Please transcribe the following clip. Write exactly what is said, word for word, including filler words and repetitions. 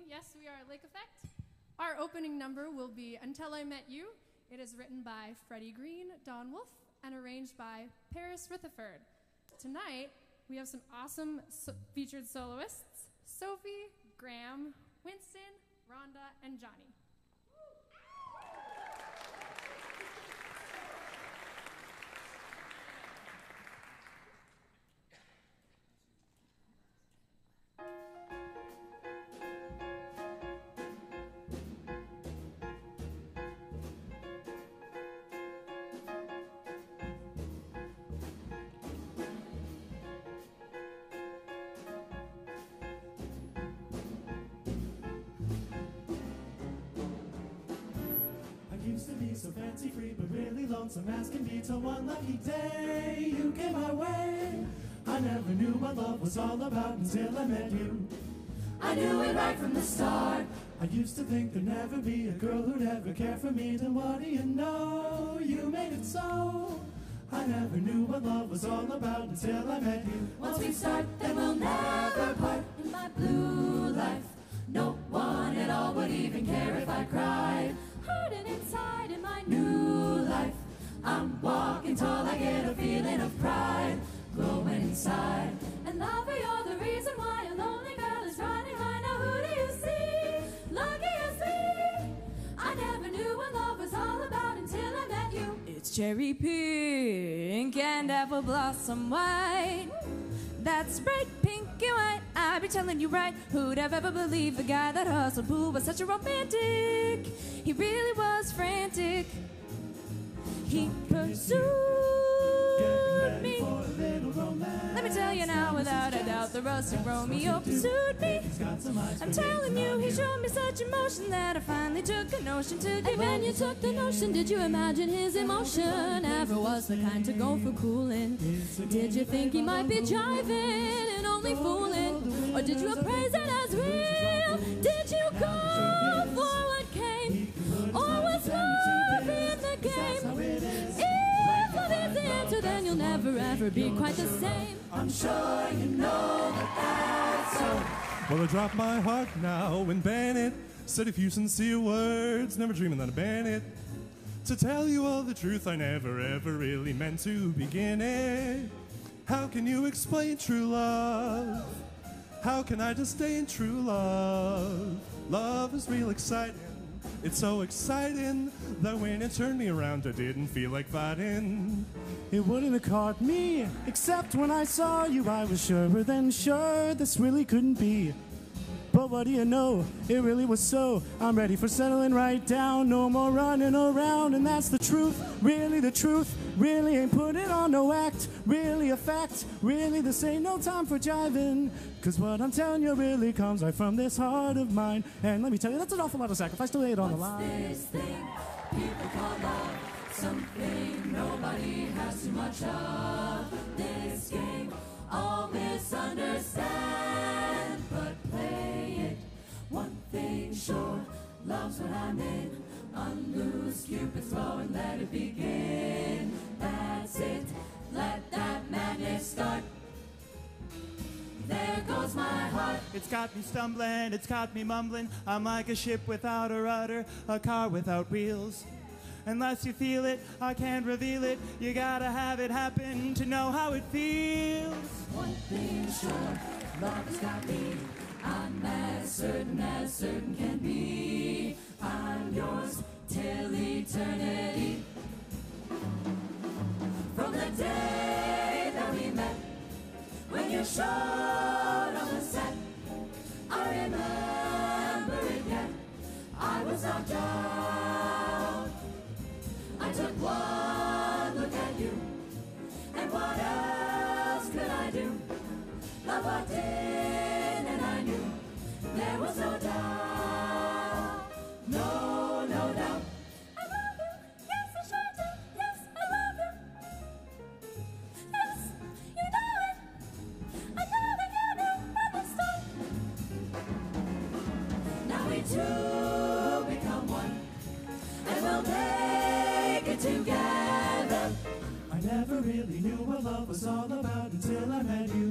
Yes, we are Lake Effect. Our opening number will be Until I Met You. It is written by Freddie Green, Don Wolfe, and arranged by Paris Rutherford. Tonight, we have some awesome so featured soloists, Sophie, Graham, Winston, Rhonda, and Johnny. Used to be so fancy free, but really lonesome as can be till one lucky day you came my way. I never knew what love was all about until I met you. I knew it right from the start. I used to think there'd never be a girl who'd ever care for me. Then what do you know? You made it so. I never knew what love was all about until I met you. Once we start, then we'll never part. In my blue life, no one at all would even care if I cried. Hurting inside in my new life, I'm walking tall, I get a feeling of pride growing inside. And lover, you're the reason why a lonely girl is riding high. Now who do you see? Lucky as me. I never knew what love was all about until I met you. It's cherry pink and apple blossom white. That's bright pink and white, I be telling you right. Who'd have ever believed the guy that hustled Boo was such a romantic? He really was frantic. He pursued me. Let me tell you now, without a doubt, the rustic Romeo pursued me. I'm telling you, he showed me such emotion that I finally took a notion to give. And when you took the notion, did you imagine his emotion ever was the kind to go for cooling? Did you think he might be jiving and only fooling? Or did you appraise it as real? Did you go for what came? Or was love in the game? If love is the answer, then you'll never ever be quite the same. I'm sure you know that that's so. Well, I dropped my heart now and ban it. Said a few sincere words, never dreaming that I'd ban it. To tell you all the truth, I never ever really meant to begin it. How can you explain true love? How can I disdain true love? Love is real exciting. It's so exciting that when it turned me around, I didn't feel like fighting. It wouldn't have caught me, except when I saw you. I was surer than sure this really couldn't be. But what do you know? It really was so. I'm ready for settling right down. No more running around, and that's the truth. Really the truth. Really ain't putting on no act. Really a fact. Really this ain't no time for jiving. Cause what I'm telling you really comes right from this heart of mine. And let me tell you, that's an awful lot of sacrifice to lay it on the line. This thing people call love, something nobody has too much of. This game, all misunderstand, but play it. One thing sure, love's what I'm in. Unloose Cupid's bow and let it begin. That's it, let that madness start. There goes my heart. It's got me stumbling, it's got me mumbling. I'm like a ship without a rudder, a car without wheels. Unless you feel it, I can't reveal it. You gotta have it happen to know how it feels. One thing sure, love has got me. I'm as certain as certain can be. I'm yours till eternity. From the day that we met, when you showed on the set, I remember it yet. I was knocked out. I took one look at you, and what else could I do? Love walked in and I knew there was no doubt, no, no doubt. I love you, yes I sure do, yes I love you. Yes, you know it, I know that you knew from the start. Now we two become one, and we'll make it together. I never really knew what love was all about until I met you.